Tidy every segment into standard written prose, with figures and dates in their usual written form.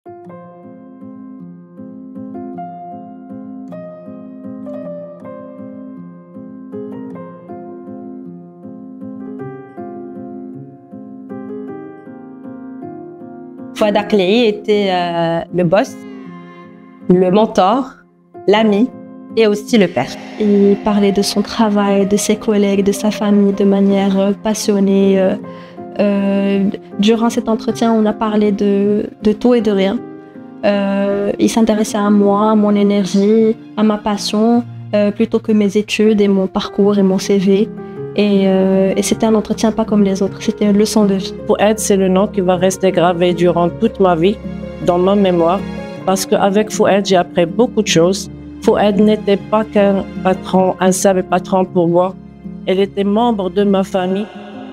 Fouad Aklei était le boss, le mentor, l'ami et aussi le père. Il parlait de son travail, de ses collègues, de sa famille de manière passionnée. Durant cet entretien, on a parlé de tout et de rien. Il s'intéressait à moi, à mon énergie, à ma passion, plutôt que mes études et mon parcours et mon CV. Et c'était un entretien pas comme les autres, c'était une leçon de vie. Fouad, c'est le nom qui va rester gravé durant toute ma vie, dans ma mémoire, parce qu'avec Fouad, j'ai appris beaucoup de choses. Fouad n'était pas qu'un patron, un simple patron pour moi. Elle était membre de ma famille.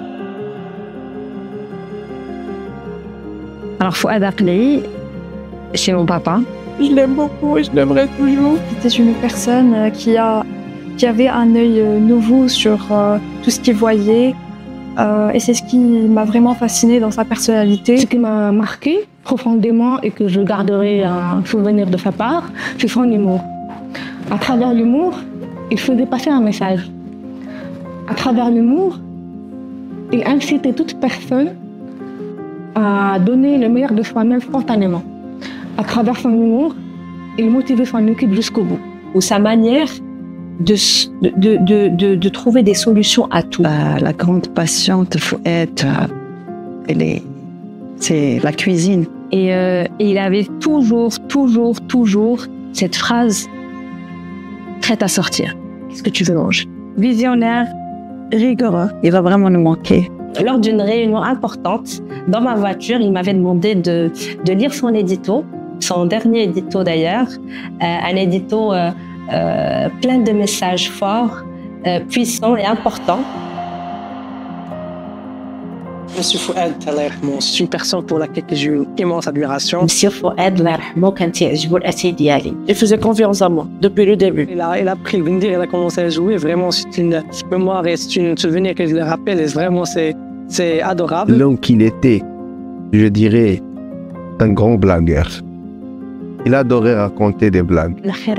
Alors Fouad Aklei, c'est mon papa. Je l'aime beaucoup et je l'aimerai toujours. C'était une personne qui avait un œil nouveau sur tout ce qu'il voyait. Et c'est ce qui m'a vraiment fascinée dans sa personnalité. Ce qui m'a marqué profondément et que je garderai un souvenir de sa part, c'est son humour. À travers l'humour, il faisait passer un message. À travers l'humour, il incitait toute personne à donner le meilleur de soi-même spontanément. À travers son humour, il motivait son équipe jusqu'au bout. Ou sa manière de trouver des solutions à tout. La grande passion de Fouad, c'est la cuisine. Et il avait toujours cette phrase prête à sortir. Qu'est-ce que tu veux manger? Visionnaire, rigoureux. Il va vraiment nous manquer. Lors d'une réunion importante, dans ma voiture, il m'avait demandé de lire son édito, son dernier édito d'ailleurs, un édito plein de messages forts, puissants et importants. Monsieur Fouad, c'est une personne pour laquelle j'ai une immense admiration. Monsieur Fouad, Il faisait confiance à moi depuis le début. Il a pris le venir, il a commencé à jouer. Vraiment, c'est une mémoire et c'est un souvenir que je le rappelle. Et vraiment, c'est adorable. L'homme qu'il était, je dirais, un grand blagueur. Il adorait raconter des blagues.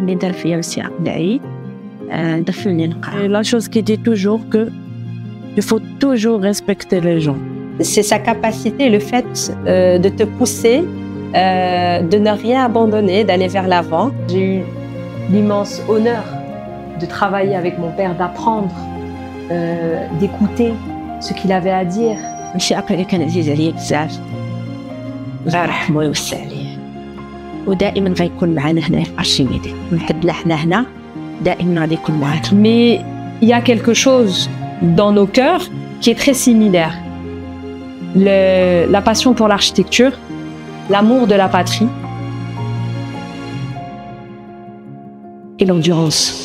Et la chose qu'il dit toujours, qu'il faut toujours respecter les gens. C'est sa capacité, le fait de te pousser, de ne rien abandonner, d'aller vers l'avant. J'ai eu l'immense honneur de travailler avec mon père, d'apprendre, d'écouter ce qu'il avait à dire. ودائما غيكون معنا هنا في أرشميدس ونحب لحنا هنا دائما غادي يكون معنا. Mais il y a quelque chose dans nos cœurs qui est très similaire. La passion pour l'architecture, l'amour de la patrie et l'endurance.